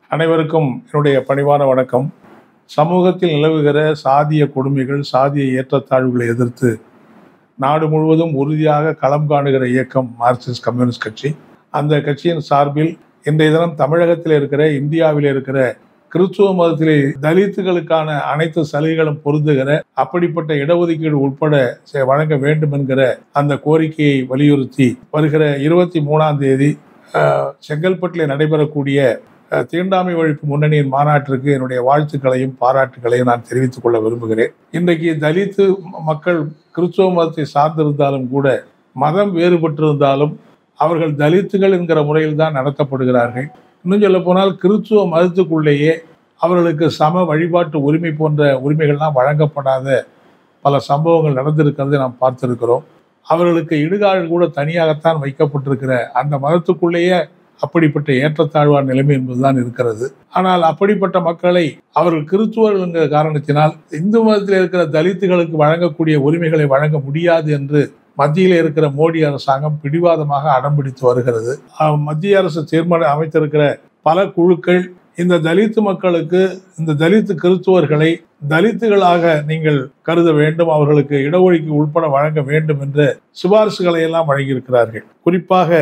அனைவருக்கும் என்னுடைய பணிவான வணக்கம். சமூகத்தில் நிலவுகிற சாதிய கொடுமைகள், சாதிய ஏற்றத்தாழ்வுகளை எதிர்த்து நாடு முழுவதும் உறுதியாக களம் காணுகிற இயக்கம் மார்க்சிஸ்ட் கம்யூனிஸ்ட் கட்சி. அந்த கட்சியின் சார்பில் இன்றைய தினம் தமிழகத்தில் இருக்கிற, இந்தியாவில் இருக்கிற கிறிஸ்துவ மதத்திலே தலித்துகளுக்கான அனைத்து சலுகைகளும் பொருந்துகிற அப்படிப்பட்ட இடஒதுக்கீடு உட்பட வழங்க வேண்டும் என்கிற அந்த கோரிக்கையை வலியுறுத்தி வருகிற 23ஆம் தேதி செங்கல்பட்டில் நடைபெறக்கூடிய தீண்டாமை ஒழிப்பு முன்னணியின் மாநாட்டிற்கு என்னுடைய வாழ்த்துக்களையும் பாராட்டுகளையும் நான் தெரிவித்துக் கொள்ள விரும்புகிறேன். இன்றைக்கு தலித்து மக்கள் கிறிஸ்துவ மதத்தை சார்ந்திருந்தாலும் கூட, மதம் வேறுபட்டிருந்தாலும் அவர்கள் தலித்துகள் என்கிற முறையில் தான் நடத்தப்படுகிறார்கள். இன்னும் சொல்ல போனால் கிறிஸ்துவ மதத்துக்குள்ளேயே அவர்களுக்கு சம வழிபாட்டு உரிமை போன்ற உரிமைகள்லாம் வழங்கப்படாத பல சம்பவங்கள் நடந்திருக்கிறதை நாம் பார்த்திருக்கிறோம். அவர்களுக்கு இடுகாடு கூட தனியாகத்தான் வைக்கப்பட்டிருக்கிற அந்த மதத்துக்குள்ளேயே அப்படிப்பட்ட ஏற்றத்தாழ்வான நிலைமை என்பதுதான் இருக்கிறது. ஆனால் அப்படிப்பட்ட மக்களை அவர்கள் கிறிஸ்துவர்கள் என்கிற காரணத்தினால் இந்து மதத்தில் இருக்கிற தலித்துகளுக்கு வழங்கக்கூடிய உரிமைகளை வழங்க முடியாது என்று மத்தியில் இருக்கிற மோடி அரசாங்கம் பிடிவாதமாக அடம்பிடித்து வருகிறது. மத்திய அரசு அமைத்திருக்கிற பல குழுக்கள் இந்த தலித்து மக்களுக்கு, இந்த தலித்து கிறிஸ்துவர்களை தலித்துகளாக நீங்கள் கருத வேண்டும், அவர்களுக்கு இடஒதுக்கீடு உட்பட வழங்க வேண்டும் என்ற சிபாரிசுகளை எல்லாம் வழங்கியிருக்கிறார்கள். குறிப்பாக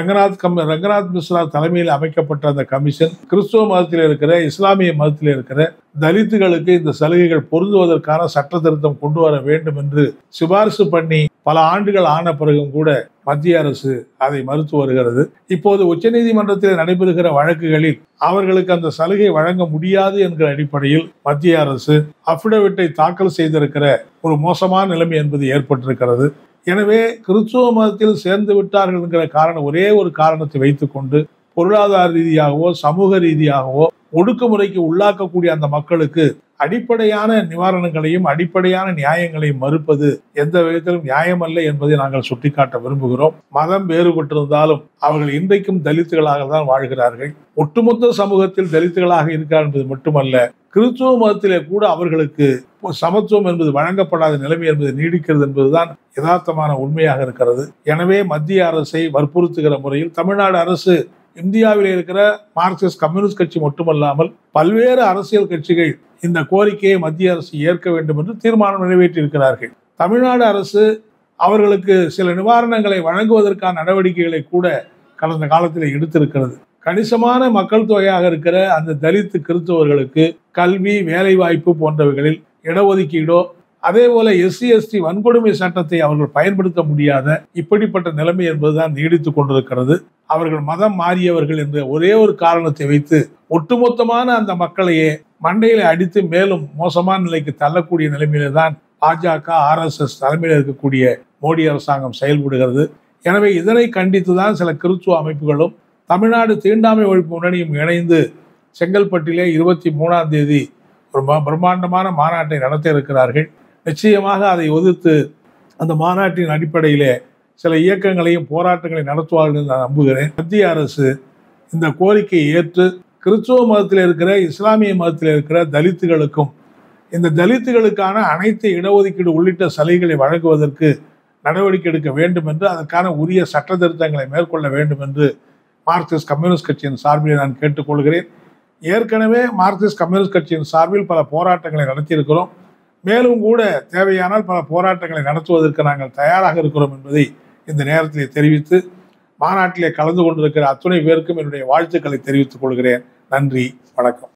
ரங்கநாத் மிஸ்ரா தலைமையில் அமைக்கப்பட்ட அந்த கமிஷன் கிறிஸ்துவ மதத்தில் இருக்கிற, இஸ்லாமிய மதத்தில் இருக்கிற தலித்துகளுக்கு இந்த சலுகைகள் பொருந்துவதற்கான சட்ட திருத்தம் கொண்டு வர வேண்டும் என்று சிபாரிசு பண்ணி பல ஆண்டுகள் ஆன பிறகும் கூட மத்திய அரசு அதை மறுத்து வருகிறது. இப்போது உச்சநீதிமன்றத்தில் நடைபெறுகிற வழக்குகளில் அவர்களுக்கு அந்த சலுகை வழங்க முடியாது என்கிற அடிப்படையில் மத்திய அரசு அபிடவிட்டை தாக்கல் செய்திருக்கிற ஒரு மோசமான நிலைமை என்பது ஏற்பட்டிருக்கிறது. எனவே கிறிஸ்துவ மதத்தில் சேர்ந்து விட்டார்கள் என்கிற ஒரே ஒரு காரணத்தை வைத்துக்கொண்டு பொருளாதார ரீதியாகவோ சமூக ரீதியாகவோ ஒடுக்குமுறைக்கு உள்ளாக்கக்கூடிய அந்த மக்களுக்கு அடிப்படையான நிவாரணங்களையும் அடிப்படையான நியாயங்களையும் மறுப்பது எந்த விதத்திலும் நியாயமல்ல என்பதை நாங்கள் சுட்டிக்காட்ட விரும்புகிறோம். மதம் வேறுபட்டிருந்தாலும் அவர்கள் இன்றைக்கும் தலித்துகளாக தான் வாழ்கிறார்கள். ஒட்டுமொத்த சமூகத்தில் தலித்துகளாக இருக்கிறார் என்பது மட்டுமல்ல, கிறிஸ்துவ மதத்திலே கூட அவர்களுக்கு சமத்துவம் என்பது வழங்கப்படாத நிலைமை என்பது நீடிக்கிறது என்பதுதான் யதார்த்தமான உண்மையாக இருக்கிறது. எனவே மத்திய அரசை வற்புறுத்துகிற முறையில் தமிழ்நாடு அரசு, இந்தியாவில் இருக்கிற மார்க்சிஸ்ட் கம்யூனிஸ்ட் கட்சி மட்டுமல்லாமல் பல்வேறு அரசியல் கட்சிகள் இந்த கோரிக்கையை மத்திய அரசு ஏற்க வேண்டும் என்று தீர்மானம் நிறைவேற்றி இருக்கிறார்கள். தமிழ்நாடு அரசு அவர்களுக்கு சில நிவாரணங்களை வழங்குவதற்கான நடவடிக்கைகளை கூட கடந்த காலத்தில் எடுத்திருக்கிறது. கணிசமான மக்கள் தொகையாக இருக்கிற அந்த தலித்து கிறிஸ்தவர்களுக்கு கல்வி, வேலை வாய்ப்பு போன்றவைகளில் இடஒதுக்கீடோ, அதே போல SC/ST வன்கொடுமை சட்டத்தை அவர்கள் பயன்படுத்த முடியாத இப்படிப்பட்ட நிலைமை என்பதுதான் நீடித்துக் கொண்டிருக்கிறது. அவர்கள் மதம் மாறியவர்கள் என்ற ஒரே ஒரு காரணத்தை வைத்து ஒட்டுமொத்தமான அந்த மக்களையே மண்டையில அடித்து மேலும் மோசமான நிலைக்கு தள்ளக்கூடிய நிலைமையில தான் பாஜக, RSS தலைமையில் இருக்கக்கூடிய மோடி அரசாங்கம் செயல்படுகிறது. எனவே இதனை கண்டித்துதான் சில கிறிஸ்துவ அமைப்புகளும் தமிழ்நாடு தீண்டாமை ஒழிப்பு முன்னணியும் இணைந்து செங்கல்பட்டிலே 23ஆம் தேதி ஒரு பிரம்மாண்டமான மாநாட்டை நடத்த இருக்கிறார்கள். நிச்சயமாக அதை எதிர்த்து அந்த மாநாட்டின் அடிப்படையிலே சில இயக்கங்களையும் போராட்டங்களையும் நடத்துவார்கள் என்று நான் நம்புகிறேன். மத்திய அரசு இந்த கோரிக்கையை ஏற்று கிறிஸ்துவ மதத்தில் இருக்கிற, இஸ்லாமிய மதத்தில் இருக்கிற தலித்துகளுக்கும் இந்த தலித்துகளுக்கான அனைத்து இடஒதுக்கீடு உள்ளிட்ட சலுகைகளை வழங்குவதற்கு நடவடிக்கை எடுக்க வேண்டும் என்று, அதற்கான உரிய சட்ட திருத்தங்களை மேற்கொள்ள வேண்டும் என்று மார்க்சிஸ்ட் கம்யூனிஸ்ட் கட்சியின் சார்பில் நான் கேட்டுக்கொள்கிறேன். ஏற்கனவே மார்க்சிஸ்ட் கம்யூனிஸ்ட் கட்சியின் சார்பில் பல போராட்டங்களை நடத்தியிருக்கிறோம். மேலும் கூட தேவையானால் பல போராட்டங்களை நடத்துவதற்கு நாங்கள் தயாராக இருக்கிறோம் என்பதை இந்த நேரத்திலே தெரிவித்து, மாநாட்டிலே கலந்து கொண்டிருக்கிற அத்துணை பேருக்கும் என்னுடைய வாழ்த்துக்களை தெரிவித்துக் கொள்கிறேன். நன்றி, வணக்கம்.